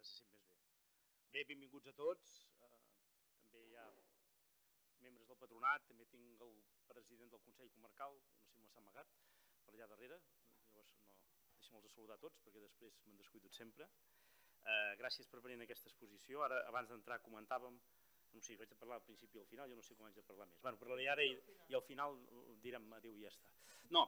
se sent més bé. Bé, benvinguts a tots. També hi ha membres del patronat, també tinc el president del Consell Comarcal, no sé si me s'ha amagat, per allà darrere. Llavors, deixem-los saludar a tots, perquè després me'n descuido sempre. Gràcies per venir en aquesta exposició. Ara, abans d'entrar, comentàvem, no sé, vaig a parlar al principi i al final, jo no sé com haig de parlar més. Bueno, parlaré ara i al final direm adéu i ja està. No,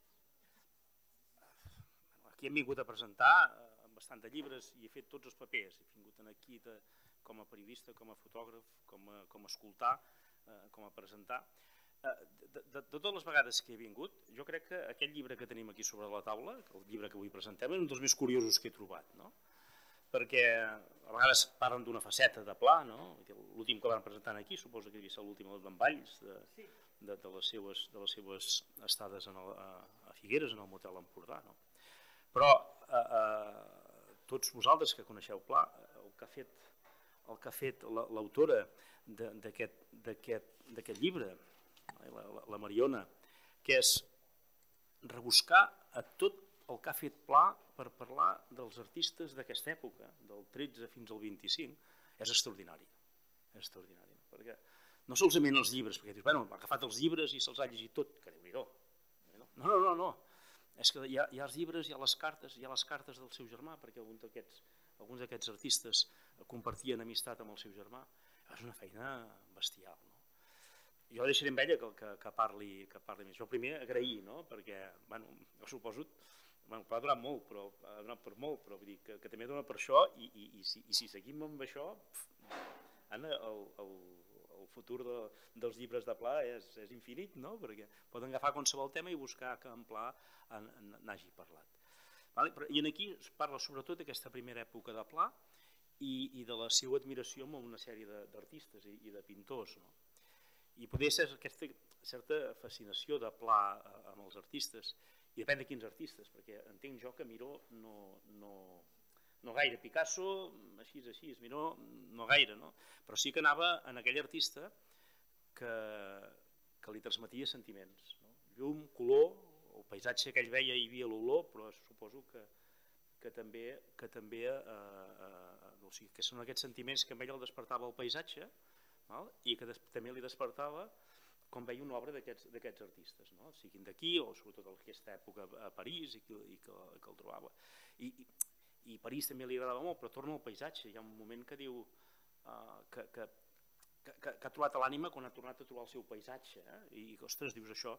aquí hem vingut a presentar bastant de llibres i he fet tots els papers. He vingut aquí com a periodista, com a fotògraf, com a escoltar, com a presentar. De totes les vegades que he vingut, jo crec que aquest llibre que tenim aquí sobre la taula, el llibre que avui presentem, és un dels més curiosos que he trobat, no? Perquè a vegades parlen d'una faceta de Pla, no? L'últim que van presentar aquí, suposo que devia ser l'últim d'en Valls, de les seues estades a Figueres, en el motel Empordà, no? Però tots vosaltres que coneixeu Pla, el que ha fet l'autora d'aquest llibre, la Mariona, que és rebuscar a tot el que ha fet Pla per parlar dels artistes d'aquesta època, del 13 fins al 25, és extraordinari. És extraordinari, perquè no solament els llibres, perquè dius, bueno, ha agafat els llibres i se'ls ha llegit tot, que Déu-n'hi-do. No. És que hi ha els llibres, hi ha les cartes del seu germà, perquè alguns d'aquests artistes compartien amistat amb el seu germà. És una feina bestial, no? Jo deixaré amb ella que parli més. Jo primer agrair, no? Perquè, bueno, jo suposo, Pla ha donat molt, però ha donat per molt, però vull dir que també dona per això i si seguim amb això, Anna, el futur dels llibres de Pla és infinit, no? Perquè poden agafar qualsevol tema i buscar que en Pla n'hagi parlat. I aquí es parla sobretot d'aquesta primera època de Pla i de la seva admiració amb una sèrie d'artistes i de pintors, no? I podria ser aquesta certa fascinació de Pla amb els artistes, i depèn de quins artistes, perquè entenc jo que Miró no gaire, Picasso així, Miró no gaire, no? Però sí que anava en aquell artista que li transmetia sentiments, no? Llum, color, el paisatge que ell veia hi havia l'olor, però suposo que també són aquests sentiments que a ell el despertava el paisatge i que també li despertava com veia una obra d'aquests artistes, siguin d'aquí o sobretot en aquesta època a París i que el trobava. I París també li agradava molt, però torna al paisatge. Hi ha un moment que diu que ha trobat l'ànima quan ha tornat a trobar el seu paisatge, i ostres, dius això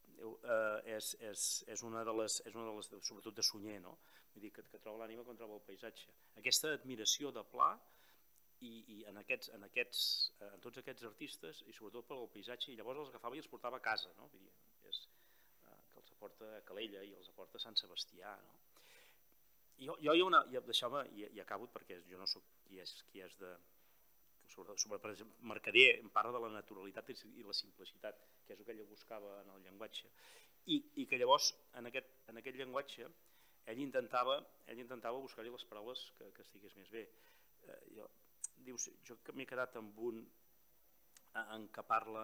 és una de les, sobretot de Sunyer, vull dir que troba l'ànima quan troba el paisatge. Aquesta admiració de Pla i en tots aquests artistes i sobretot pel paisatge, i llavors els agafava i els portava a casa, que els aporta a Calella i els aporta a Sant Sebastià. Jo hi ha una, deixeu-me, i acabo perquè jo no soc qui és de... Per exemple, Mercader em parla de la naturalitat i la simplicitat, que és el que ell buscava en el llenguatge, i que llavors en aquest llenguatge ell intentava buscar-hi les paraules que estigués més bé. Dius, jo m'he quedat amb un en què parla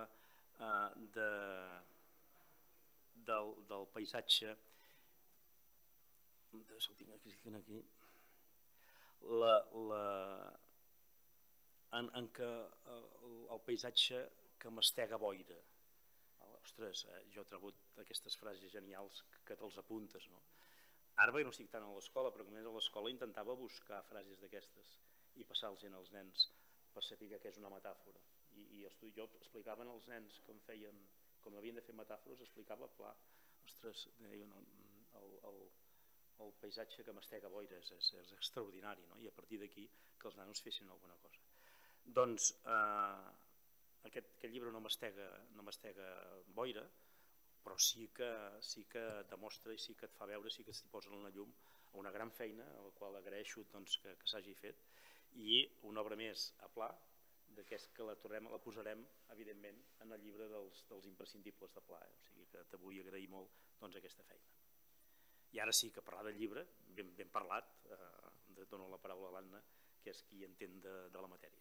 del paisatge, ho tinc aquí, en què el paisatge que mastega boira. Ostres, jo he trobat aquestes frases genials que te'ls apuntes. Ara perquè no estic tant a l'escola, però com és a l'escola intentava buscar frases d'aquestes i passar-los als nens per saber què és una metàfora. I jo explicava als nens com havien de fer metàfores, explicava Pla. Ostres, el paisatge que mastega boires és extraordinari, i a partir d'aquí que els nanos fessin alguna cosa. Doncs aquest llibre no mastega boira, però sí que demostra i sí que et fa veure, sí que t'hi posa en la llum una gran feina, a la qual agraeixo que s'hagi fet, i una obra més a Pla, que la posarem, evidentment, en el llibre dels imprescindibles de Pla. O sigui que te vull agrair molt aquesta feina. I ara sí que parlar del llibre, ben parlat, dono la paraula a l'Anna, que és qui entén de la matèria.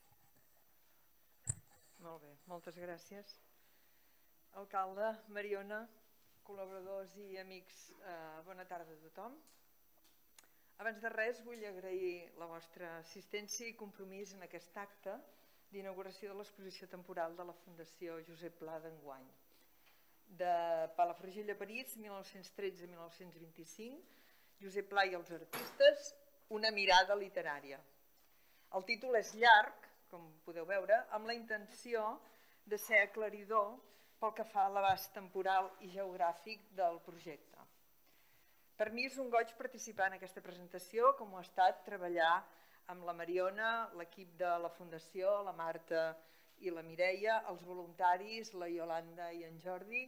Molt bé, moltes gràcies. Alcalde, Mariona, col·laboradors i amics, bona tarda a tothom. Abans de res, vull agrair la vostra assistència i compromís en aquest acte d'inauguració de l'exposició temporal de la Fundació Josep Pla d'enguany. De Palafrugell a París, 1913-1925, Josep Pla i els artistes, una mirada literària. El títol és llarg, com podeu veure, amb la intenció de ser aclaridor pel que fa a l'abast temporal i geogràfic del projecte. Per mi és un goig participar en aquesta presentació, com ho ha estat treballar amb la Mariona, l'equip de la Fundació, la Marta i la Mireia, els voluntaris, la Iolanda i en Jordi,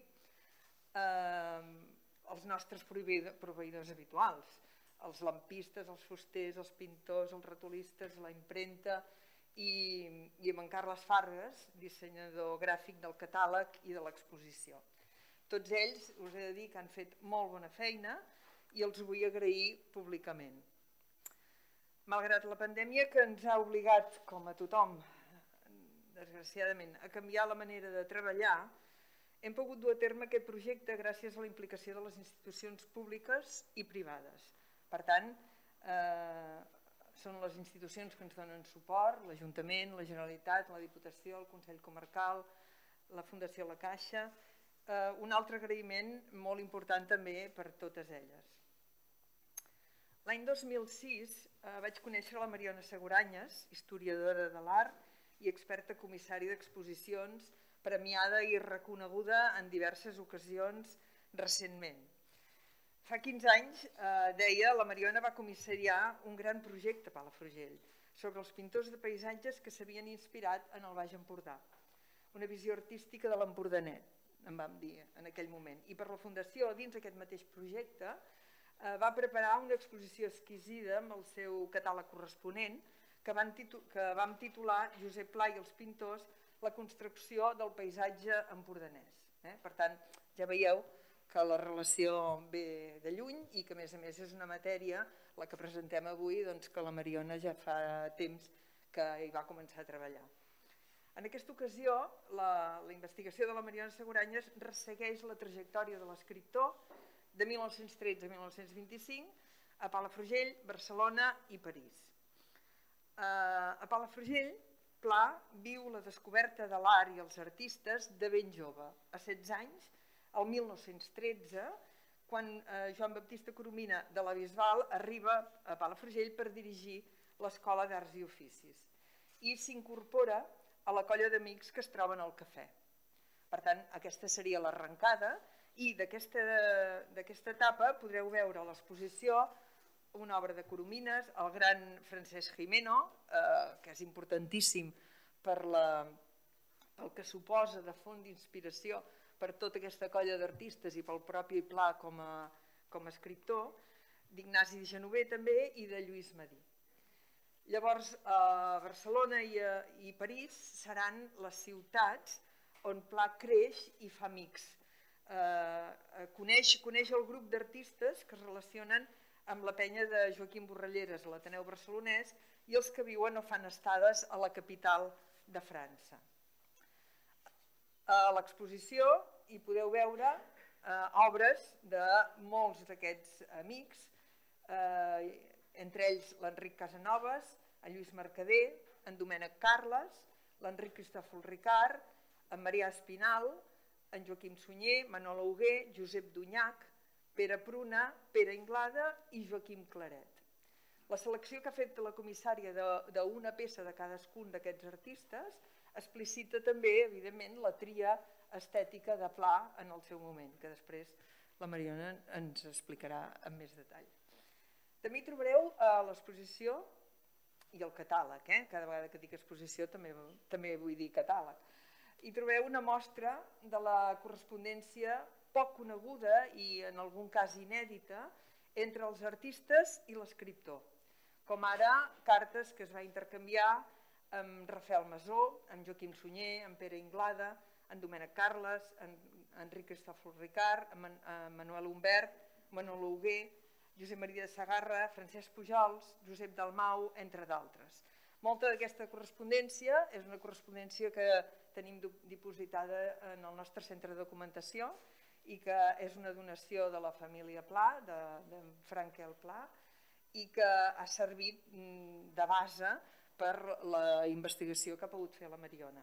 els nostres proveïdors habituals, els lampistes, els fusters, els pintors, els retolistes, la impremta i amb en Carles Fargues, dissenyador gràfic del catàleg i de l'exposició. Tots ells, us he de dir que han fet molt bona feina i els vull agrair públicament. Malgrat la pandèmia que ens ha obligat, com a tothom, desgraciadament, a canviar la manera de treballar, hem pogut dur a terme aquest projecte gràcies a la implicació de les institucions públiques i privades. Per tant, són les institucions que ens donen suport, l'Ajuntament, la Generalitat, la Diputació, el Consell Comarcal, la Fundació La Caixa. Un altre agraïment molt important també per totes elles. L'any 2006 vaig conèixer la Mariona Seguranyes, historiadora de l'art i experta comissària d'exposicions, premiada i reconeguda en diverses ocasions recentment. Fa 15 anys, deia, la Mariona va comissariar un gran projecte a Palafrugell sobre els pintors de paisatges que s'havien inspirat en el Baix Empordà. Una visió artística de l'empordanet, en vam dir en aquell moment. I per la Fundació, dins aquest mateix projecte, va preparar una exposició exquisida amb el seu catàleg corresponent que vam titular Josep Pla i els pintors, la construcció del paisatge empordanès. Per tant, ja veieu que la relació ve de lluny i que a més és una matèria, la que presentem avui, que la Mariona ja fa temps que hi va començar a treballar. En aquesta ocasió, la investigació de la Mariona Seguranyes ressegueix la trajectòria de l'escriptor de 1913 a 1925 a Palafrugell, Barcelona i París. A Palafrugell, Pla viu la descoberta de l'art i els artistes de ben jove, a 16 anys, el 1913, quan Joan Baptista Coromina de la Bisbal arriba a Palafrugell per dirigir l'Escola d'Arts i Oficis i s'incorpora a la colla d'amics que es troben al cafè. Per tant, aquesta seria l'arrencada i d'aquesta etapa podreu veure a l'exposició una obra de Coromines, el gran Francesc Gimeno, que és importantíssim pel que suposa de font d'inspiració per tota aquesta colla d'artistes i pel propi Pla com a escriptor, d'Ignasi de Genover també i de Lluís Madí. Llavors, Barcelona i París seran les ciutats on Pla creix i fa amics. Coneix el grup d'artistes que es relacionen amb la penya de Joaquim Borralleres a l'Ateneu Barcelonès i els que viuen o fan estades a la capital de França. A l'exposició hi podeu veure obres de molts d'aquests amics, entre ells l'Enric Casanovas, en Lluís Mercader, en Domènec Carles, l'Enric Cristòfol Ricard, en Marià Espinal, en Joaquim Sunyer, Manol Auguer, Josep Dunyac, Pere Pruna, Pere Inglada i Joaquim Claret. La selecció que ha fet la comissària d'una peça de cadascun d'aquests artistes explicita també, evidentment, la tria estètica de Pla en el seu moment, que després la Mariona ens explicarà amb més detall. També hi trobareu a l'exposició i el catàleg, cada vegada que dic exposició també vull dir catàleg. Hi trobeu una mostra de la correspondència poc coneguda i en algun cas inèdita entre els artistes i l'escriptor, com ara cartes que es va intercanviar amb Rafael Masó, amb Joaquim Sunyer, amb Pere Inglada, amb Domènec Carles, amb Enric Cristòfol Ricard, amb Manuel Humbert, Manol Auguer, Josep Maria de Sagarra, Francesc Pujols, Josep Dalmau, entre d'altres. Molta d'aquesta correspondència és una correspondència que tenim dipositada en el nostre centre de documentació i que és una donació de la família Pla, de Franquel Pla, i que ha servit de base per la investigació que ha pogut fer la Mariona.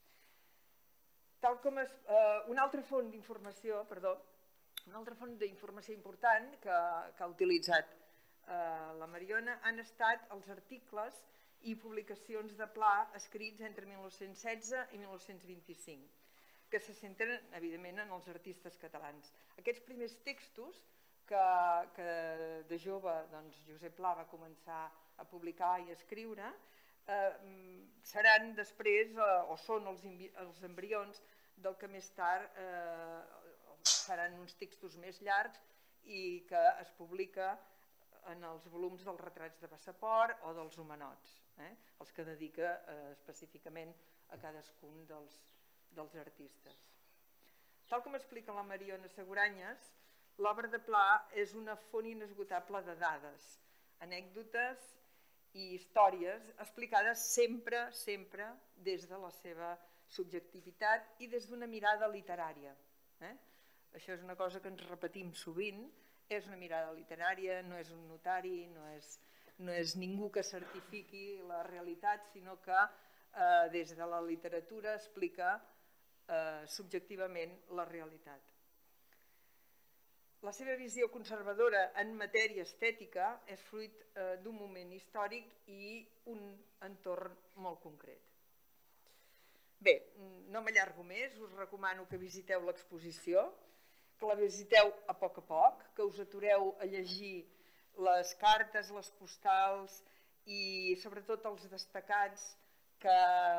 Una altra font d'informació important que ha utilitzat la Mariona han estat els articles i publicacions de Pla escrits entre 1916 i 1925, que se centren, evidentment, en els artistes catalans. Aquests primers textos que de jove Josep Pla va començar a publicar i a escriure seran després, o són els embrions del que més tard seran uns textos més llargs i que es publica en els volums dels retrats de passaport o dels homenots, els que dedica específicament a cadascun dels artistes. Tal com explica la Mariona Seguranyes, l'obra de Pla és una font inesgotable de dades, anècdotes i històries explicades sempre, sempre des de la seva subjectivitat i des d'una mirada literària. Això és una cosa que ens repetim sovint, és una mirada literària, no és un notari, no és ningú que certifiqui la realitat, sinó que des de la literatura explica subjectivament la realitat. La seva visió conservadora en matèria estètica és fruit d'un moment històric i un entorn molt concret. Bé, no m'allargo més, us recomano que visiteu l'exposició, que la visiteu a poc, que us atureu a llegir les cartes, les postals i sobretot els destacats que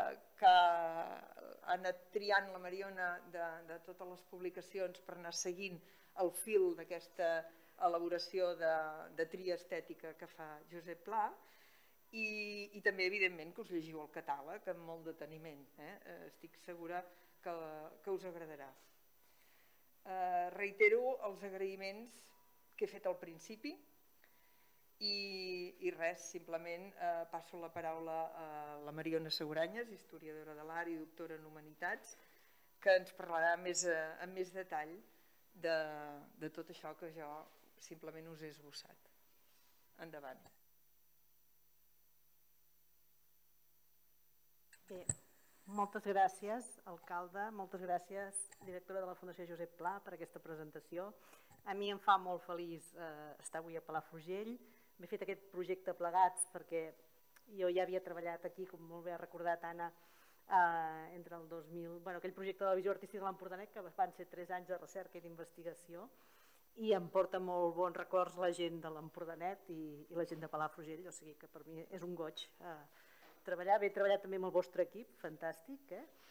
ha anat triant la Mariona de totes les publicacions per anar seguint el fil d'aquesta elaboració de tria estètica que fa Josep Pla i també, evidentment, que us llegiu el catàleg amb molt deteniment. Estic segura que us agradarà. Reitero els agraïments que he fet al principi i res, simplement passo la paraula a la Mariona Seguranyes, historiadora de l'art i doctora en Humanitats, que ens parlarà amb més detall de tot això que jo simplement us he esbossat. Endavant. Bé, moltes gràcies, alcalde, moltes gràcies, directora de la Fundació Josep Pla, per aquesta presentació. A mi em fa molt feliç estar avui a Palafrugell. M'he fet aquest projecte plegats perquè jo ja havia treballat aquí, com molt bé ha recordat Anna, entre el 2000, aquell projecte de la visió artística de l'Empordanet, que van ser 3 anys de recerca i d'investigació, i em porta molt bons records la gent de l'Empordanet i la gent de Palafrugell, o sigui que per mi és un goig treballar. He treballat també amb el vostre equip, fantàstic,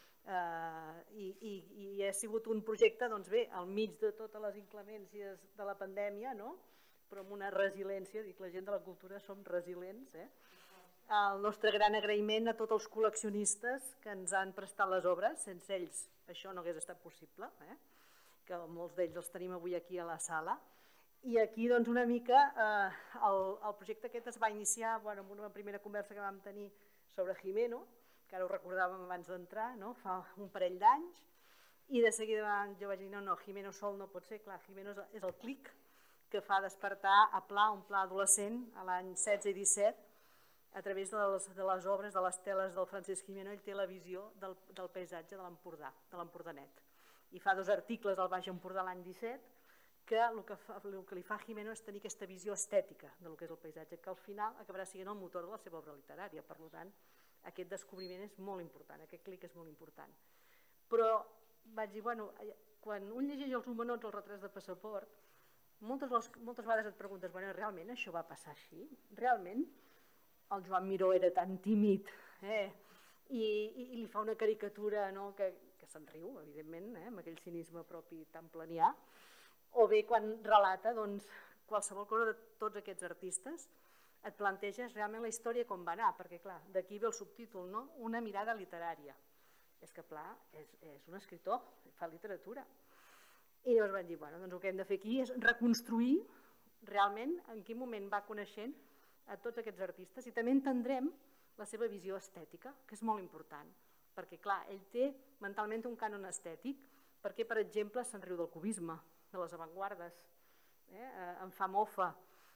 i ha sigut un projecte, doncs bé, al mig de totes les inclemències de la pandèmia, però amb una resiliència, dic, la gent de la cultura som resilients. El nostre gran agraïment a tots els col·leccionistes que ens han prestat les obres, sense ells això no hagués estat possible, que molts d'ells els tenim avui aquí a la sala. I aquí, doncs, una mica, el projecte aquest es va iniciar amb una primera conversa que vam tenir sobre Gimeno, que ara ho recordàvem abans d'entrar, fa un parell d'anys, i de seguida jo vaig dir, no, Gimeno sol no pot ser, clar, Gimeno és el clic que fa despertar a Pla, un Pla adolescent, a l'any 16 i 17, a través de les obres, de les teles del Francesc Gimeno. Ell té la visió del paisatge de l'Empordà, de l'Empordanet. I fa 2 articles al Baix Empordà l'any 17, que el que li fa a Gimeno és tenir aquesta visió estètica del que és el paisatge, que al final acabarà sent el motor de la seva obra literària. Per tant, aquest descobriment és molt important, aquest clic és molt important. Però vaig dir, quan un llegeix els homenots, els retrats de passaport, moltes vegades et preguntes, realment això va passar així? Realment el Joan Miró era tan tímid i li fa una caricatura que se'n riu, evidentment, amb aquell cinisme propi tan planià, o bé quan relata qualsevol cosa de tots aquests artistes, et planteges realment la història com va anar, perquè clar, d'aquí ve el subtítol, una mirada literària. És que Pla és un escriptor, fa literatura. I llavors vam dir, el que hem de fer aquí és reconstruir realment en quin moment va coneixent a tots aquests artistes i també entendrem la seva visió estètica, que és molt important, perquè clar, ell té mentalment un cànon estètic, perquè per exemple se'n riu del cubisme, de les avantguardes, en fa mofa,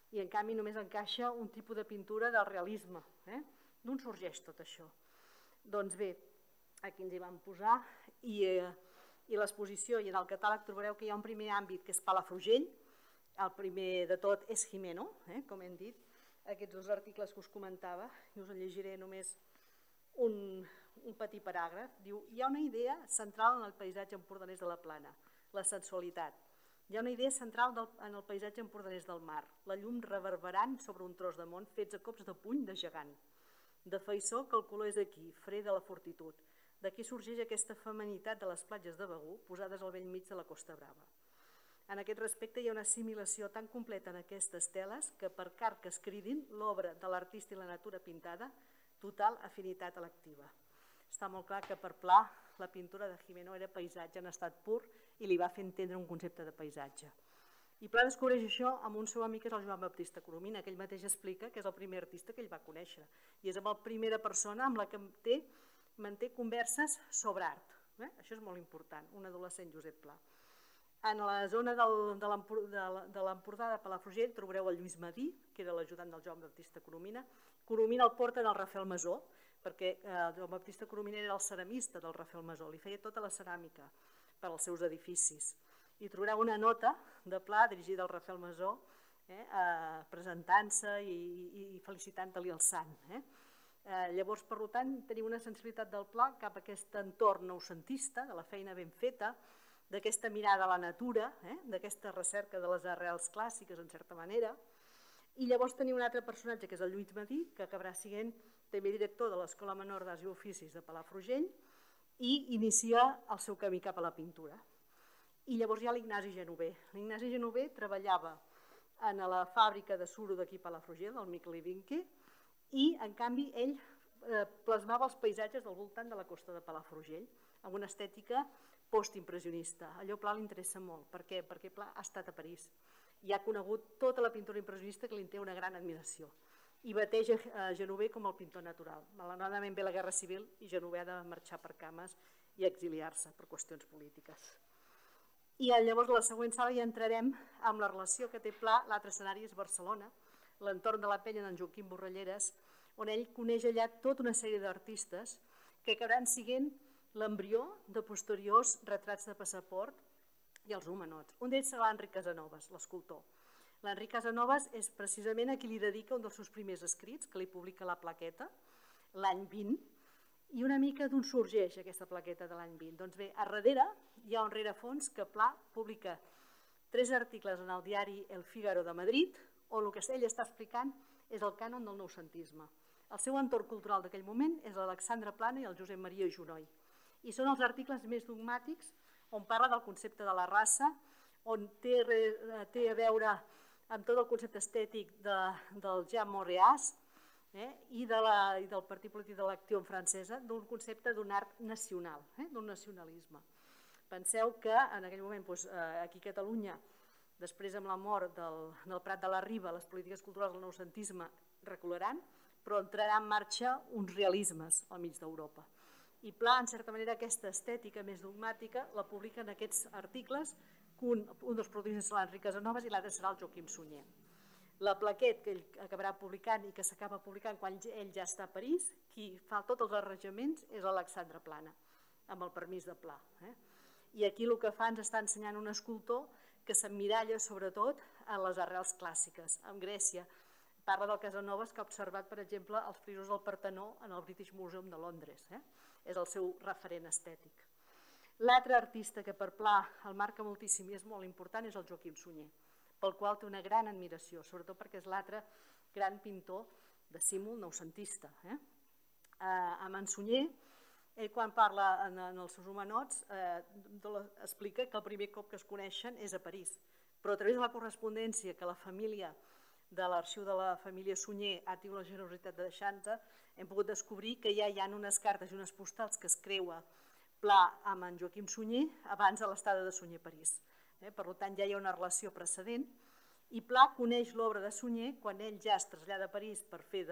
i en canvi només encaixa un tipus de pintura del realisme. D'on sorgeix tot això? Doncs bé, aquí ens hi vam posar i l'exposició i en el catàleg trobareu que hi ha un primer àmbit que és Palafrugell, el primer de tot és Jimeno, com hem dit, aquests dos articles que us comentava, i us en llegiré només un petit paràgraf. Diu, hi ha una idea central en el paisatge empordanès de la Plana, la sensualitat. Hi ha una idea central en el paisatge empordanès del mar, la llum reverberant sobre un tros de món fets a cops de puny de gegant. De faissó que el color és aquí, fre de la fortitud. D'aquí sorgeix aquesta feminitat de les platges de Begur, posades al vell mig de la Costa Brava. En aquest respecte hi ha una assimilació tan completa en aquestes teles que per car que es cridin l'obra de l'artista i la natura pintada, total afinitat electiva. Està molt clar que per Pla la pintura de Jimeno era paisatge en estat pur i li va fer entendre un concepte de paisatge. I Pla descobreix això amb un seu amic que és el Joan Baptista Coromina, que ell mateix explica que és el primer artista que ell va conèixer i és la primera persona amb la que manté converses sobre art. Això és molt important, un adolescent Josep Pla. En la zona de l'Empordà de Palafrugell trobareu el Lluís Madí, que era l'ajudant del Joan Baptista Coromina. Coromina el porta del Rafael Masó, perquè el Joan Baptista Coromina era el ceramista del Rafael Masó, li feia tota la ceràmica per als seus edificis. I trobareu una nota de Pla dirigida al Rafael Masó, presentant-se i felicitant-li el sant. Llavors, per tant, teniu una sensibilitat del Pla cap a aquest entorn noucentista, de la feina ben feta, d'aquesta mirada a la natura, d'aquesta recerca de les arrels clàssiques, en certa manera. I llavors teniu un altre personatge, que és el Lluís Madí, que acabarà sent també director de l'Escola Menor d'Arts i Oficis de Palafrugell i inicia el seu camí cap a la pintura. I llavors hi ha l'Ignasi Genover. L'Ignasi Genover treballava en la fàbrica de suro d'aquí a Palafrugell, del Miquel i Vinque, i en canvi ell plasmava els paisatges del voltant de la costa de Palafrugell, amb una estètica postimpressionista. Allò Pla li interessa molt. Per què? Perquè Pla ha estat a París i ha conegut tota la pintura impressionista que li té una gran admiració. I bateja Genover com el pintor natural. Malauradament ve la Guerra Civil i Genover ha de marxar per cames i exiliar-se per qüestions polítiques. I llavors a la següent sala ja entrarem amb la relació que té Pla, l'altre escenari és Barcelona, l'entorn de la penya d'en Joaquim Borralleres, on ell coneix allà tota una sèrie d'artistes que acabaran sent l'embrió de posteriors retrats de passaport i els homenots. Un d'ells serà l'Enric Casanovas, l'escultor. L'Enric Casanovas és precisament a qui li dedica un dels seus primers escrits, que li publica la plaqueta, l'any 20, i una mica d'on sorgeix aquesta plaqueta de l'any 20. Doncs bé, a darrere hi ha un rerefons que Pla publica 3 articles en el diari El Fígaro de Madrid, on el que ell està explicant és el cànon del noucentisme. El seu entorn cultural d'aquell moment és l'Alexandre Plana i el Josep Maria Junoy. I són els articles més dogmàtics on parla del concepte de la raça, on té a veure amb tot el concepte estètic del Jean Moreas i del partit polític de l'Action francesa, d'un concepte d'un art nacional, d'un nacionalisme. Penseu que en aquell moment, aquí a Catalunya, després amb la mort del Prat de la Riba, les polítiques culturals del noucentisme recularan, però entrarà en marxa uns realismes al mig d'Europa. I Pla, en certa manera, aquesta estètica més dogmàtica la publica en aquests articles, un dels protagonistes serà l'Enric Casanovas i l'altre serà el Joaquim Sunyer. La plaqueta que ell acabarà publicant i que s'acaba publicant quan ell ja està a París, qui fa tots els arranjaments és l'Alexandre Plana, amb el permís de Pla. I aquí el que fa ens està ensenyant un escultor que s'emmiralla sobretot en les arrels clàssiques. En Grècia parla del Casanovas que ha observat, per exemple, els frisos del Partenó en el British Museum de Londres. És el seu referent estètic. L'altre artista que per Pla el marca moltíssim i és molt important és el Joaquim Sunyer, pel qual té una gran admiració, sobretot perquè és l'altre gran pintor de símbol noucentista. Amb en Sunyer, ell quan parla en els seus homenots explica que el primer cop que es coneixen és a París, però a través de la correspondència que la família de l'arxiu de la família Sunyer ha tingut la generositat de deixar-nos, hem pogut descobrir que ja hi ha unes cartes i unes postals que es creua Pla amb en Joaquim Sunyer abans de l'estada de Sunyer a París. Per tant, ja hi ha una relació precedent i Pla coneix l'obra de Sunyer quan ell ja es trasllada a París per fer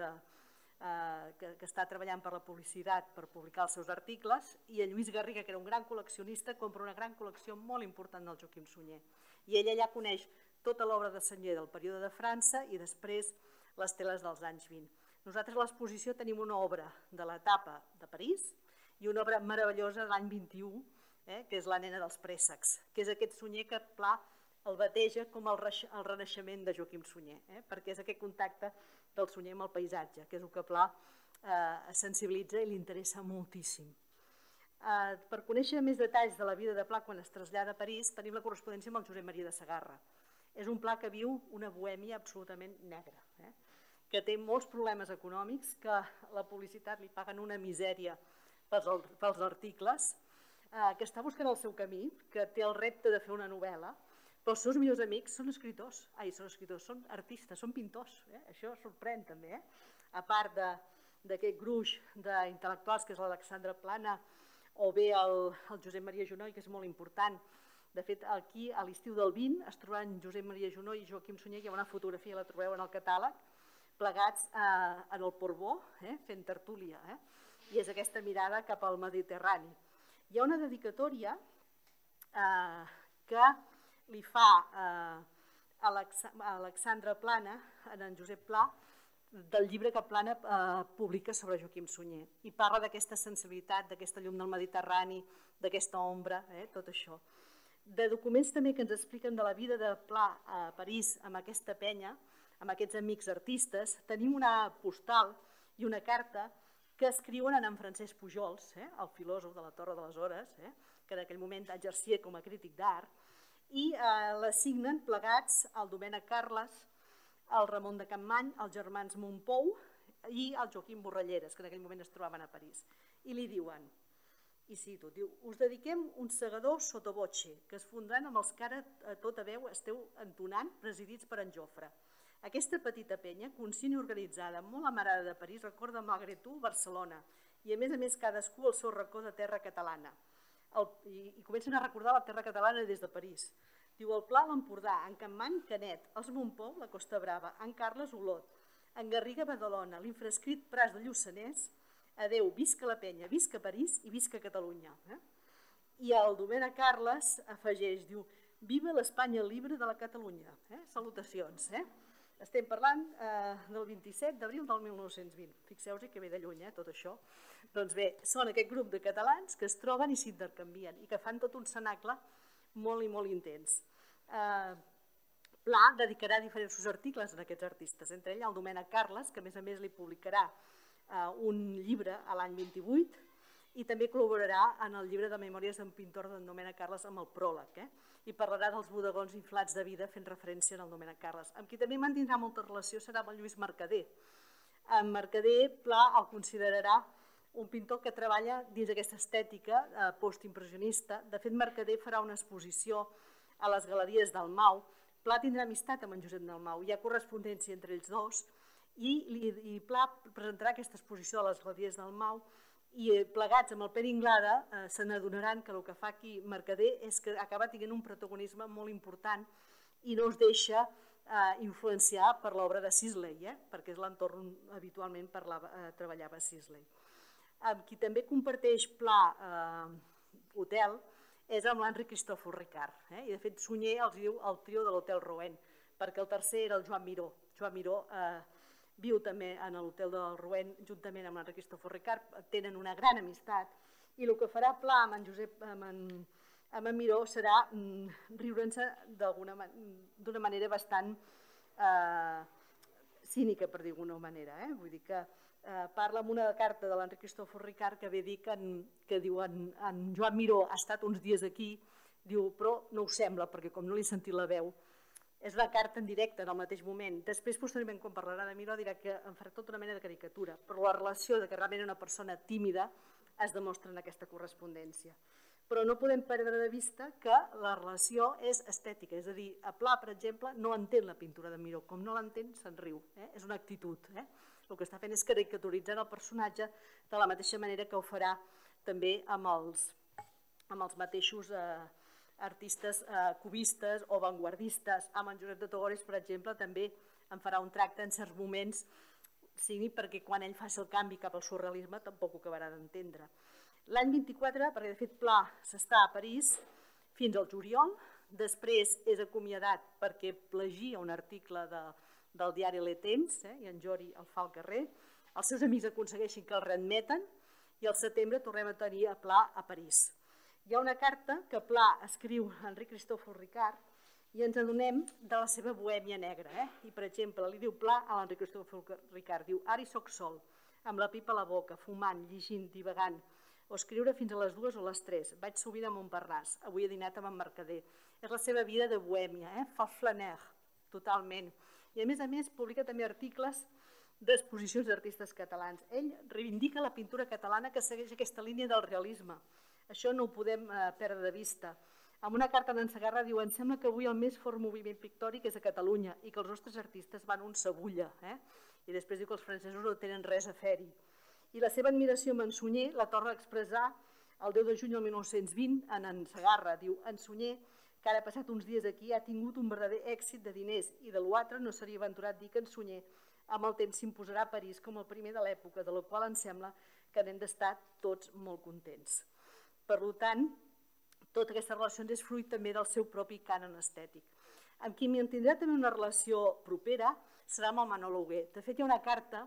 que està treballant per la publicitat per publicar els seus articles i el Lluís Garriga, que era un gran col·leccionista, compra una gran col·lecció molt important del Joaquim Sunyer. I ell allà coneix tota l'obra de Senyer del període de França i després les teles dels anys 20. Nosaltres a l'exposició tenim una obra de l'etapa de París i una obra meravellosa de l'any 21, que és La nena dels préssecs, que és aquest Sunyer que Pla el bateja com el renaixement de Joaquim Sunyer, perquè és aquest contacte del Sunyer amb el paisatge, que és el que Pla sensibilitza i li interessa moltíssim. Per conèixer més detalls de la vida de Pla quan es trasllada a París, tenim la correspondència amb el Josep Maria de Segarra. És un Pla que viu una bohèmia absolutament negra, que té molts problemes econòmics, que la publicitat li paguen una misèria pels articles, que està buscant el seu camí, que té el repte de fer una novel·la, però els seus millors amics són escriptors, són artistes, són pintors, això sorprèn també, a part d'aquest gruix d'intel·lectuals que és l'Alexandre Plana o bé el Josep Maria Junoy, que és molt important. De fet, aquí a l'estiu del 20 es trobaran Josep Maria Junoy i Joaquim Sunyer, hi ha una fotografia, la trobeu en el catàleg, plegats en el Porbó, fent tertúlia, i és aquesta mirada cap al Mediterrani. Hi ha una dedicatòria que li fa Alexandre Plana, en Josep Pla, del llibre que Plana publica sobre Joaquim Sunyer, i parla d'aquesta sensibilitat, d'aquesta llum del Mediterrani, d'aquesta ombra, tot això. De documents també que ens expliquen de la vida de Pla a París amb aquesta penya, amb aquests amics artistes, tenim una postal i una carta que escriuen en Francesc Pujols, el filòsof de la Torre de les Hores, que en aquell moment exercia com a crític d'art, i la signen plegats el Domènec Carles, el Ramon de Campmany, els germans Montpou i el Joaquim Borralleres, que en aquell moment es trobaven a París. I li diuen, i cito, diu, us dediquem un segador sottovoce, que es fondran amb els que ara a tota veu esteu entonant, presidits per en Jofre. Aquesta petita penya, conscient i organitzada, molt amarada de París, recorda malgrat tu Barcelona, i a més cadascú el seu racó de terra catalana. I comencen a recordar la terra catalana des de París. Diu, el Pla l'Empordà, en Campmany, Canet, els Montpou, la Costa Brava, en Carles, Olot, en Garriga, Badalona, l'infrescrit Pras de Lluçanès, adeu, visca la penya, visca París i visca Catalunya. I el Domènec Carles afegeix, diu, viva l'Espanya libre de la Catalunya. Salutacions. Estem parlant del 27 d'abril del 1920. Fixeu-vos que ve de lluny, tot això. Doncs bé, són aquest grup de catalans que es troben i s'intercanvien i que fan tot un cenacle molt i molt intens. Pla dedicarà diferents articles a aquests artistes, entre ells el Domènec Carles, que a més li publicarà un llibre a l'any 28 i també col·laborarà en el llibre de memòries d'en pintor d'en Domènec Carles amb el pròleg, i parlarà dels bodegons inflats de vida fent referència al Domènec Carles. Amb qui també mantindrà molta relació serà amb el Lluís Mercader. En Mercader, Pla el considerarà un pintor que treballa dins d'aquesta estètica postimpressionista. De fet, Mercader farà una exposició a les galeries del Mau. Pla tindrà amistat amb en Josep Dalmau, hi ha correspondència entre ells dos, i Pla presentarà aquesta exposició a les galeries del Mau, i plegats amb el Pere Inglada se n'adonaran que el que fa aquí Mercader és que acaba tenint un protagonisme molt important i no es deixa influenciar per l'obra de Sisley, perquè és l'entorn habitualment treballava Sisley. Amb qui també comparteix Pla hotel és amb l'Henri Cristòfol Ricard, i de fet Sunyer els diu el trio de l'Hotel Rouen, perquè el tercer era el Joan Miró. Joan Miró viu també en l'Hotel del Rouen juntament amb l'Henri Cristòfol Ricard, tenen una gran amistat, i el que farà Pla amb en Josep, amb en Miró serà riure'ns d'una manera bastant cínica, per dir d'alguna manera. Vull dir que parla amb una carta de l'Henri Cristòfol Ricard que ve a dir que diu en Joan Miró ha estat uns dies aquí, diu, però no ho sembla, perquè com no li he sentit la veu, és la carta en directe en el mateix moment. Després, posteriorment, quan parlarà de Miró, dirà que en farà tota una mena de caricatura, però la relació de que realment una persona tímida es demostra en aquesta correspondència. Però no podem perdre de vista que la relació és estètica, és a dir, a Pla, per exemple, no entén la pintura de Miró, com no l'entén se'n riu, és una actitud. El que està fent és caricaturitzar el personatge de la mateixa manera que ho farà també amb els mateixos artistes cubistes o vanguardistes. Amb en Josep de Togores, per exemple, també en farà un tracte en certs moments, sigui perquè quan ell faci el canvi cap al surrealisme tampoc ho acabarà d'entendre. L'any 24, perquè de fet Pla s'està a París fins al juliol, després és acomiadat perquè plagia un article del diari Le Temps, i en Jori el fa al carrer, els seus amics aconsegueixen que el readmeten i al setembre tornem a tenir a Pla a París. Hi ha una carta que Pla escriu a Henri Cristòfol Ricard i ens adonem de la seva bohèmia negra. I, per exemple, li diu Pla a l'Henri Cristòfol Ricard, diu: «Ara hi soc sol, amb la pipa a la boca, fumant, llegint, divagant, o escriure fins a les 2 o les 3. Vaig sovint a Montparnasse, avui he dinat amb en Mercader». És la seva vida de bohèmia, fa flaner, totalment. I, a més, publica també articles d'exposicions d'artistes catalans. Ell reivindica la pintura catalana que segueix aquesta línia del realisme. Això no ho podem perdre de vista. En una carta d'en Segarra diu: «Em sembla que avui el més fort moviment pictòric és a Catalunya i que els nostres artistes van un sabulla». I després diu que els francesos no tenen res a fer-hi. I la seva admiració amb en Sunyer la torna a expressar el 10 de juny del 1920 en Segarra. Diu: «En Sunyer, que ara ha passat uns dies aquí, ha tingut un verdader èxit de diners i de l'altre no seria aventurat dir que en Sunyer amb el temps s'imposarà a París com el primer de l'època, de la qual ens sembla que n'hem d'estar tots molt contents». Per tant, totes aquestes relacions és fruit també del seu propi cànon estètic. Amb qui mantindrà també una relació propera serà amb el Manol Huguet. De fet, hi ha una carta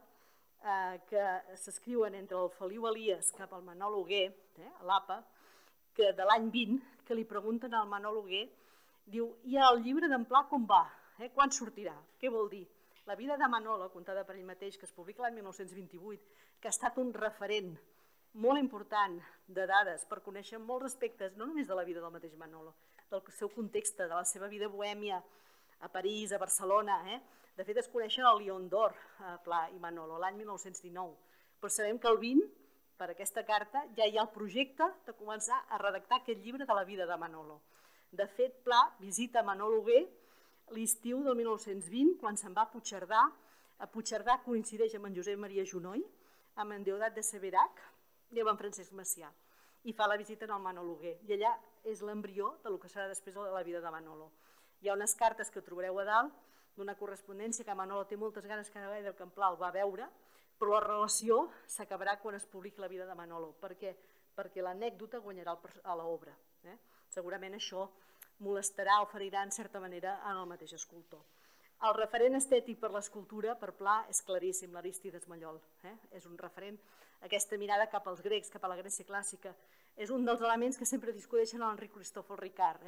que s'escriuen entre el Feliu Elias cap al Manol Huguet, a l'APA, que de l'any 20, que li pregunten al Manol Huguet, diu: «I el llibre d'en Pla com va? Quan sortirà? Què vol dir?» La vida de Manolo, contada per ell mateix, que es publica l'any 1928, que ha estat un referent molt important de dades per conèixer molts aspectes, no només de la vida del mateix Manolo, del seu context, de la seva vida bohèmia a París, a Barcelona. De fet, es coneixen el Lion d'Or, Pla i Manolo, l'any 1919. Però sabem que el 20, per aquesta carta, ja hi ha el projecte de començar a redactar aquest llibre de la vida de Manolo. De fet, Pla visita Manol Huguet l'estiu del 1920, quan se'n va a Puigcerdà. A Puigcerdà coincideix amb en Josep Maria Junoy, amb en Deodat de Severac i amb en Francesc Macià, i fa la visita al Manol Huguet. I allà és l'embrió del que serà després de la vida de Manolo. Hi ha unes cartes que trobareu a dalt, d'una correspondència que Manolo té moltes ganes cada vegada que en Pla el va veure, però la relació s'acabarà quan es publiqui la vida de Manolo. Per què? Perquè l'anècdota guanyarà a l'obra. Segurament això molestarà o ferirà en certa manera en el mateix escultor. El referent estètic per l'escultura, per Pla, és claríssim, l'Arístides Mallol. És un referent, aquesta mirada cap als grecs, cap a la Grècia clàssica. És un dels elements que sempre discuteixen a l'Henri Cristòfol Ricard.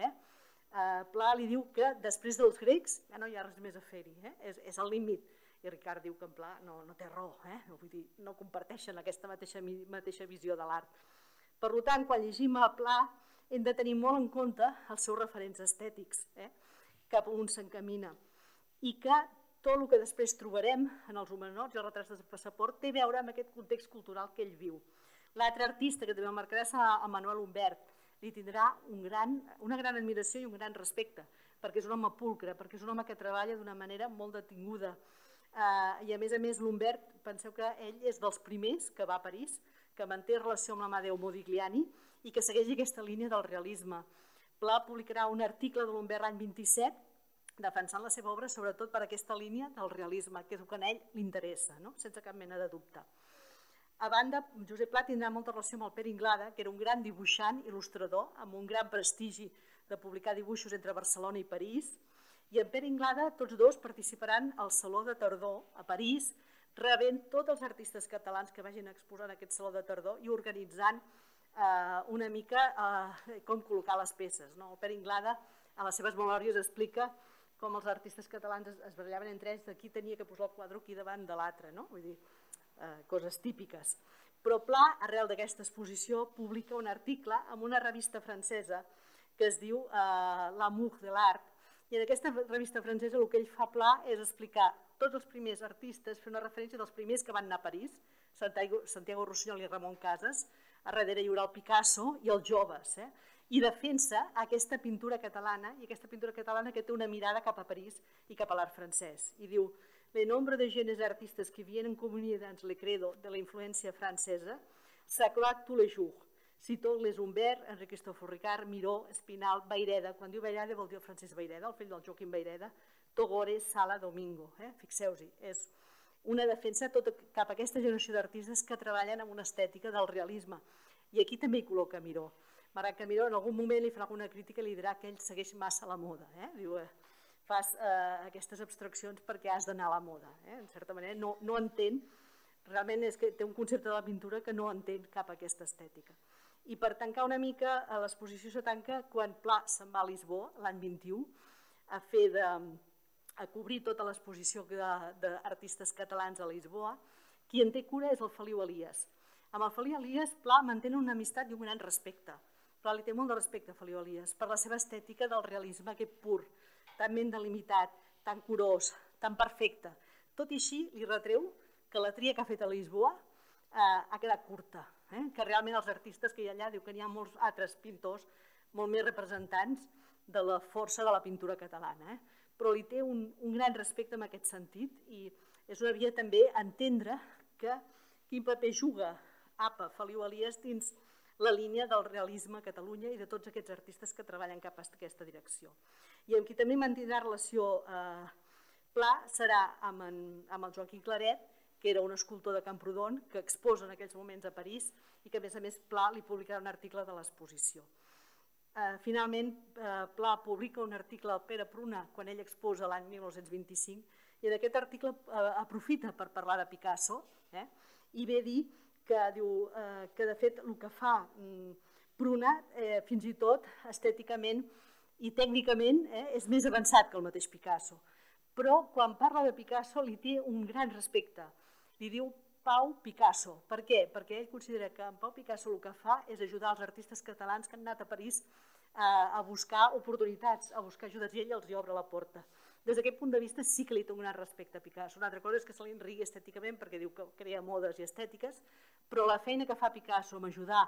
Pla li diu que després dels grecs ja no hi ha res més a fer-hi, és el límit. I Ricard diu que en Pla no té raó, no comparteixen aquesta mateixa visió de l'art. Per tant, quan llegim a Pla, hem de tenir molt en compte els seus referents estètics, cap on s'encamina, i que tot el que després trobarem en els homenots i els retrats de passaport té a veure amb aquest context cultural que ell viu. L'altre artista que també el marcarà serà el Manuel Humbert. Li tindrà una gran admiració i un gran respecte, perquè és un home pulcre, perquè és un home que treballa d'una manera molt detinguda. I a més l'Humbert, penseu que ell és dels primers que va a París, que manté relació amb l'Amadeo Modigliani i que segueix aquesta línia del realisme. Pla publicarà un article de l'Humbert l'any 27 defensant la seva obra sobretot per aquesta línia del realisme, que és el que a ell li interessa, sense cap mena de dubte. A banda, Josep Pla tindrà molta relació amb el Pere Inglada, que era un gran dibuixant, il·lustrador, amb un gran prestigi de publicar dibuixos entre Barcelona i París, i en Pere Inglada tots dos participaran al Saló de Tardor a París, rebent tots els artistes catalans que vagin a exposar en aquest Saló de Tardor i organitzant una mica com col·locar les peces. El Pere Inglada, a les seves memòries, explica com els artistes catalans es barallaven entre ells de qui tenia que posar el quadre aquí davant de l'altre, vull dir, coses típiques. Però Pla, arrel d'aquesta exposició, publica un article en una revista francesa que es diu L'Amour de l'Art, i en aquesta revista francesa el que ell fa Pla és explicar tots els primers artistes, fer una referència dels primers que van anar a París, Santiago Rossinyol i Ramon Casas, a darrere hi haurà el Picasso i els joves, i defensa aquesta pintura catalana, i aquesta pintura catalana que té una mirada cap a París i cap a l'art francès. I diu: «Le nombre de jeunes artistes qui viennent communier dans le credo de la influència francesa s'accroît tous les jours. Cito les Humbert, Henri Cristòfol Ricard, Miró, Espinal, Vayreda». Quan diu Vayreda vol dir el Francesc Vayreda, el fill del Joaquim Vayreda, Togore, Sala, Domingo. Fixeu-s'hi, és una defensa cap a aquesta generació d'artistes que treballen amb una estètica del realisme. I aquí també hi col·loca Miró. Marc Camiró en algun moment li farà alguna crítica i li dirà que ell segueix massa la moda. Diu, fas aquestes abstraccions perquè has d'anar a la moda. En certa manera no entén, realment és que té un concepte de la pintura que no entén cap a aquesta estètica. I per tancar una mica, l'exposició se tanca quan Pla se'n va a Lisboa, l'any 21, a cobrir tota l'exposició d'artistes catalans a Lisboa. Qui en té cura és el Feliu Elias. Amb el Feliu Elias, Pla mantén una amistat i un gran respecte. Pla li té molt de respecte a Feliu Elias per la seva estètica del realisme aquest pur, tan ben delimitat, tan curós, tan perfecte. Tot i així, li retreu que la tria que ha fet a Lisboa ha quedat curta, que realment els artistes que hi ha allà diu que n'hi ha molts altres pintors molt més representants de la força de la pintura catalana, però li té un gran respecte en aquest sentit i és una via també entendre quin paper juga APA Feliu Elias dins la línia del realisme a Catalunya i de tots aquests artistes que treballen cap a aquesta direcció. I amb qui també mantindrà relació Pla serà amb el Joaquim Claret, que era un escultor de Camprodon, que exposa en aquells moments a París i que, a més, Pla li publicarà un article de l'exposició. Finalment, Pla publica un article al Pere Pruna quan ell exposa l'any 1925 i en aquest article aprofita per parlar de Picasso i ve a dir que, de fet, el que fa Pruna, fins i tot estèticament i tècnicament, és més avançat que el mateix Picasso. Però quan parla de Picasso li té un gran respecte. Li diu Pau Picasso. Per què? Perquè ell considera que en Pau Picasso el que fa és ajudar els artistes catalans que han anat a París a buscar oportunitats, a buscar ajudes, i ell els hi obre la porta. Des d'aquest punt de vista sí que li té un gran respecte a Picasso. Una altra cosa és que se li enrigui estèticament perquè diu que crea modes i estètiques, però la feina que fa Picasso amb ajudar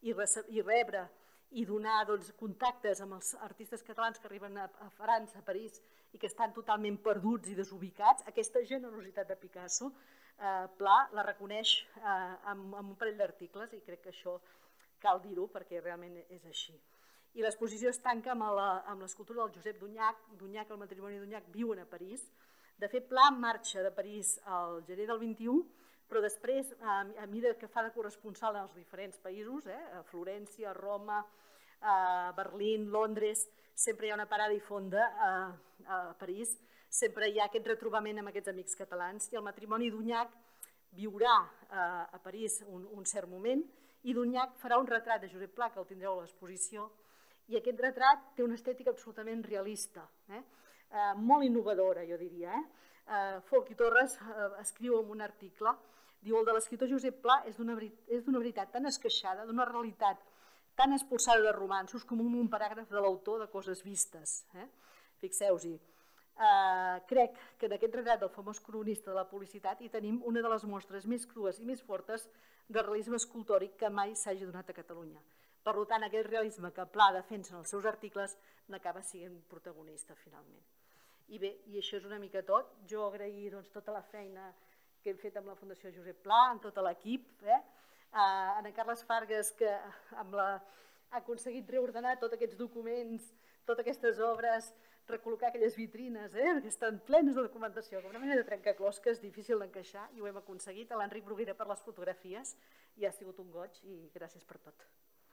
i rebre i donar contactes amb els artistes catalans que arriben a França, a París, i que estan totalment perduts i desubicats, aquesta generositat de Picasso, Pla la reconeix amb un parell d'articles i crec que això cal dir-ho perquè realment és així. I l'exposició es tanca amb l'escultura del Josep Dunyac. Dunyac, el matrimoni Dunyac, viuen a París. De fet, Pla marxa de París al gener del 21, però després, a mesura que fa de corresponsal en els diferents països, a Florència, a Roma, a Berlín, Londres, sempre hi ha una parada i fonda a París, sempre hi ha aquest retrobament amb aquests amics catalans i el matrimoni Dunyac viurà a París un cert moment i Dunyac farà un retrat de Josep Pla, que el tindreu a l'exposició, i aquest retrat té una estètica absolutament realista, molt innovadora, jo diria. Folch i Torres escriu en un article, diu, el de l'escriptor Josep Pla és d'una veritat tan esqueixada, d'una realitat tan expulsada de romanços com un paràgraf de l'autor de Coses vistes. Fixeu-hi. Crec que en aquest retrat del famós cronista de la publicitat hi tenim una de les mostres més crues i més fortes de realisme escultòric que mai s'hagi donat a Catalunya. Per tant, aquest realisme que Pla defensa en els seus articles n'acaba sent protagonista finalment. I bé, i això és una mica tot. Jo agrair tota la feina que hem fet amb la Fundació Josep Pla, amb tot l'equip, a en Carles Fargas, que ha aconseguit reordenar tots aquests documents, totes aquestes obres, recol·locar aquelles vitrines, que estan plenes de documentació, com una mena de trencaclosques, difícil d'encaixar, i ho hem aconseguit. A l'Enric Bruguera per les fotografies, i ha sigut un goig, i gràcies per tot.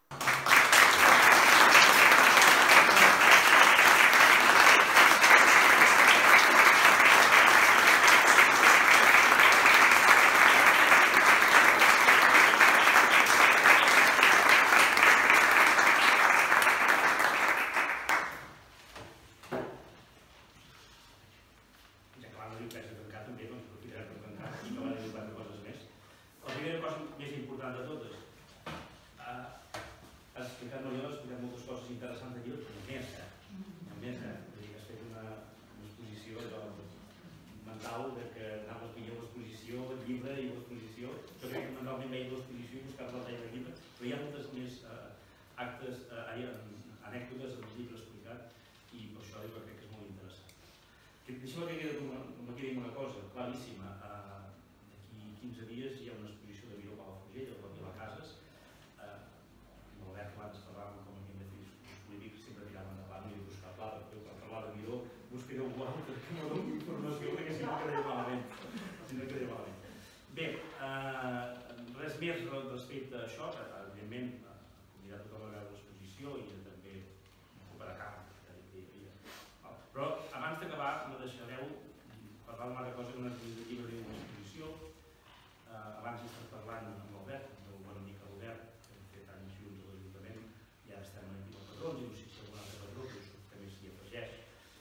Deixa'm que digui una cosa claríssima. D'aquí 15 dies hi ha una exposició de Miró Palafrugell, a la Vila Cases. Amb l'Albert, que abans parlàvem com a mínim de fills polítics, sempre tiràvem endavant i buscar Pla, perquè per parlar de Miró buscaré un qual que no doni informació, perquè si no quedaré malament. Bé, res més respecte a això. Evidentment, convidar tothom a veure l'exposició formació i també recuperar camp. Però abans d'acabar me deixareu parlar d'una altra cosa que no és un llibre d'una exposició. Abans he estat parlant amb l'Albert, el bon amic Albert, que hem fet anys junts a l'Ajuntament i ara estem aquí als patrons i no sé si algun altre patró també s'hi afegeix.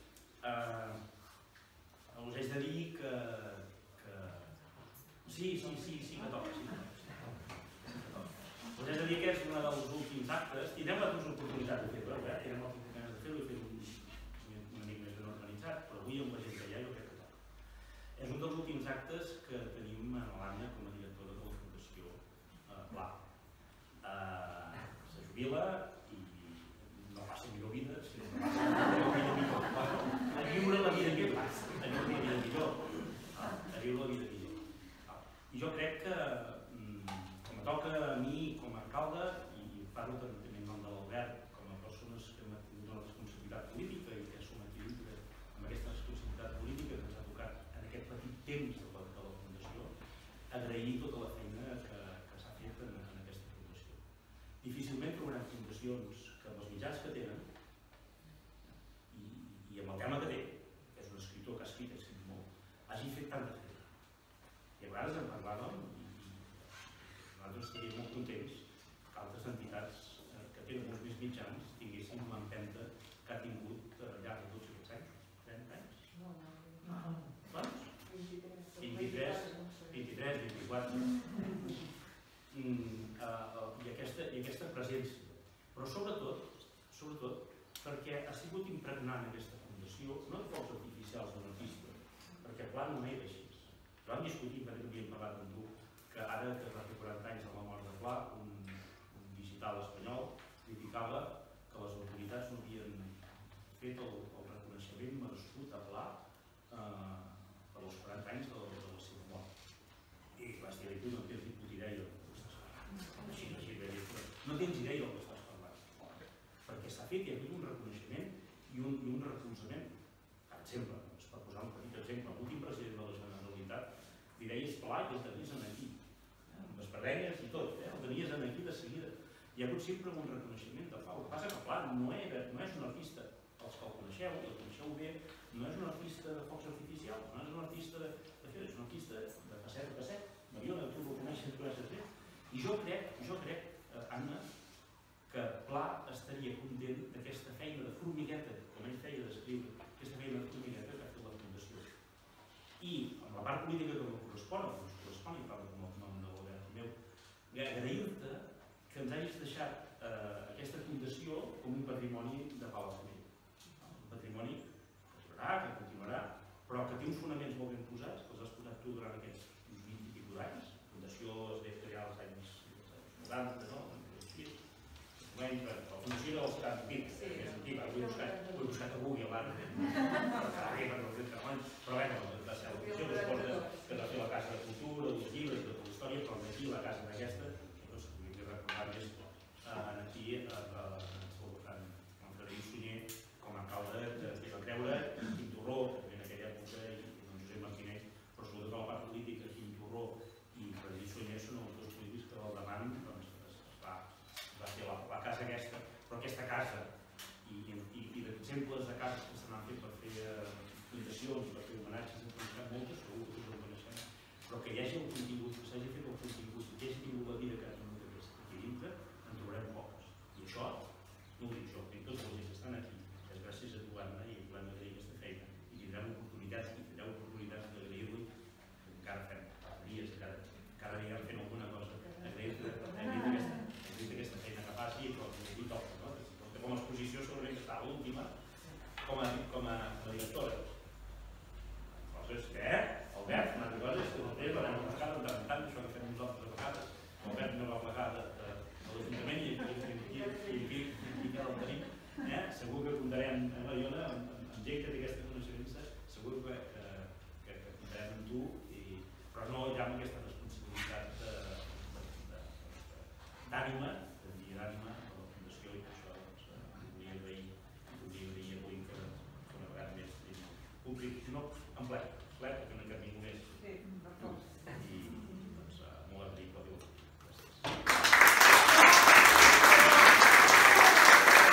Us haig de dir que... Sí, que toca. Us haig de dir que és un dels últims actes. Tindrem altres oportunitats de fer-ho, tindrem altres oportunitats de fer-ho i fer-ho una mica més ben organitzat, però avui amb la gent que hi ha jo crec que toca. És un dels últims actes que tenim a l'Anna com a directora de la Fundació Pla. Se jubila i no passa millor vida, sinó que passa millor. A viure la vida millor. A viure la vida millor. I jo crec que, com a toca a mi com a alcalde, i parlo també en nom de l'Albert, com a persones que hem tingut una responsabilitat política i que som equilibri amb aquesta responsabilitat política que ens ha tocat en aquest petit temps de la Fundació, agrair tota la feina que s'ha fet en aquesta Fundació. Difícilment trobarem fundacions que amb els mitjans que tenen i amb el tema que té, que és un escriptor que ha escrit molt, hagi fet tanta feina. I a vegades en parlàvem i nosaltres estaríem molt contents que altres entitats que tenen molts més mitjans tinguessin l'empenta que ha tingut al llarg de tots aquests anys. 30 anys? No. Quants? 23, 24. I aquesta presència. Però sobretot perquè ha sigut impregnant aquesta fundació, no de focs artificials d'un artista, perquè Pla no era així. Vam discutir, perquè havíem parlat amb tu, que ara que es va fer 40 anys de la mort de Pla, un digital espanyol criticava que les autoritats no havien fet el reconeixement merescut a Pla per els 40 anys de la seva mort. I vas dir, tu no tens ni puta idea del que estàs parlant. No tens idea del que estàs parlant. Perquè s'ha fet i ha hagut un reconeixement i un recolzament. Per exemple, per posar un petit exemple, l'últim president de la Generalitat li deies Pla i el tenies aquí, amb espardenyes i tot, el tenies aquí de seguida. Hi ha hagut sempre un reconeixement de Pla. El que passa que Pla no és un artista, els que el coneixeu i el coneixeu bé, no és un artista de focs artificials, no és un artista de fer, és un artista de passet a passet. Mariona, tu el coneixes bé. I jo crec, Anna, que Pla estaria content d'aquesta feina de formigueta, com ell feia d'escriure, aquesta feina de formigueta que ha fet la Fundació. I amb la part política que correspon, i parlo com el nom de l'Albert meu, agrair-te que ens hagis deixat aquesta fundació com un patrimoni de Palafrugell. Un patrimoni que durarà, que continuarà, però que té uns fonaments molt ben posats, que els has posat tu durant aquests 20 i escaig d'anys. La fundació es ve crear als anys 90, no? La fundació era dels 70, més antiga, ho he buscat a Google ara, però bé, va ser la fundació que es va fer la Casa de Cultura, els llibres, de la història, però aquí la casa d'aquesta, que no s'hauria de recordar més, aquí, en Frederic Sunyer, com a alcalde, que va creure, i Quim Torró, també en aquella època, i Josep Martínez, però sobretot a la part política, Quim Torró i Frederic Sunyer són els dos polítics que al davant va fer la casa aquesta, però aquesta casa i d'exemples de cases que se n'han fet per fer fundacions, per fer homenatges, en quantitat moltes, segur que ho coneixem, però que hi hagi el contingut, que s'hagi fet el contingut, que hagi tingut la vida que ha tingut aquí dintre, en trobarem poques. I això, no ho dic jo, dic tots els que estan aquí, que és gràcies a tu, Anna, i volem agrair aquesta feina, i tindrem oportunitats d'agrair-li, que encara fem, cada dia fent alguna cosa, agrair-te aquesta feina que faci, però que li toca, no? Com a exposició segurament està l'última com a directora. Coses que, Albert, una altra cosa és que després l'haurem plegat en tant, això que fem nosaltres a vegades. L'Albert no va plegar de l'Ajuntament i aquí el tenim. Segur que comptarem amb la Iona, amb gent que té aquesta coneixença, segur que comptarem amb tu, però no hi ha aquesta responsabilitat d'ànima, de l'ànima de la Fundació, i per això volia agrair avui que una vegada més públic, sinó en ple, perquè no hi cap ningú més. I doncs molt agraït per dir-ho. Gràcies.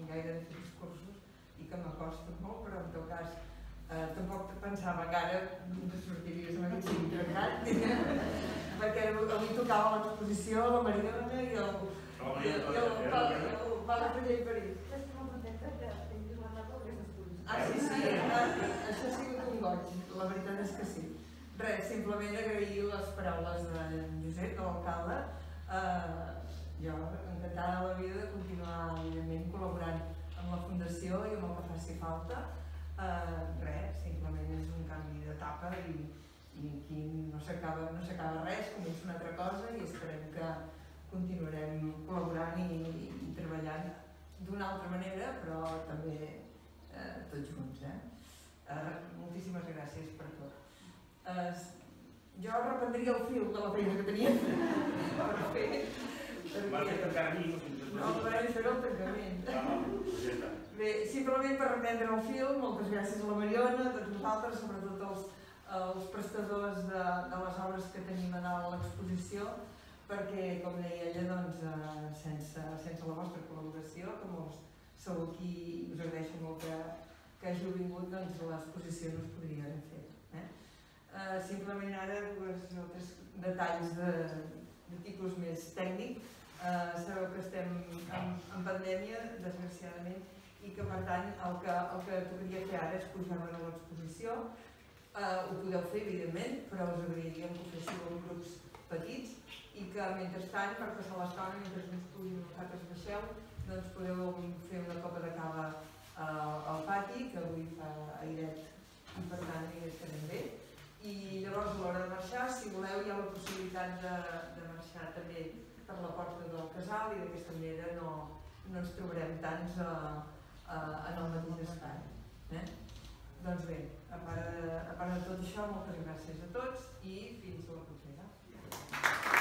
gaire de fer discursos i que m'acosta molt, però en tot cas tampoc pensava que ara sortiries amb aquest cinc perquè avui tocava l'exposició a la Mariona i el Pala Pallell París. Estic molt contenta que tinguis la data d'aquesta exposició. Sí, això ha sigut un goig, la veritat és que sí. Res, simplement agrair les paraules de Josep, de l'alcalde. Jo encantada de la vida de continuar, evidentment, col·laborant amb la Fundació i amb el que faci falta. Res, simplement és un canvi d'etapa i aquí no s'acaba res, comença una altra cosa i esperem que continuarem col·laborant i treballant d'una altra manera, però també tots junts. Moltíssimes gràcies per tot. Jo reprendria el fil de la feina que tenia per fer. No, farem fer el tancament. Bé, simplement per reprendre el fil, moltes gràcies a la Mariona, a tots vosaltres, sobretot els prestadors de les obres que tenim a dalt a l'exposició, perquè, com deia ella, sense la vostra col·laboració, que molts sou aquí i us agraeixo molt que hàgiu vingut, l'exposició no es podria haver fet. Simplement ara dos o tres detalls de tipus més tècnic. Sabeu que estem en pandèmia, desgraciadament, i que per tant el que tocaria fer ara és pujar-la a l'exposició. Ho podeu fer, evidentment, però us agrairíem que ho féssiu en grups petits i que mentrestant, per passar l'estona, mentre uns pugin i vosaltres baixeu, doncs podeu fer una copa de cava al pati, que avui fa airet i per tant hi estarem bé. I llavors a l'hora de marxar, si voleu, hi ha la possibilitat de marxar també per la porta del casal i d'aquesta manera no ens trobarem tants en el mateix espai. Doncs bé, a part de tot això, moltes gràcies a tots i fins a la propera.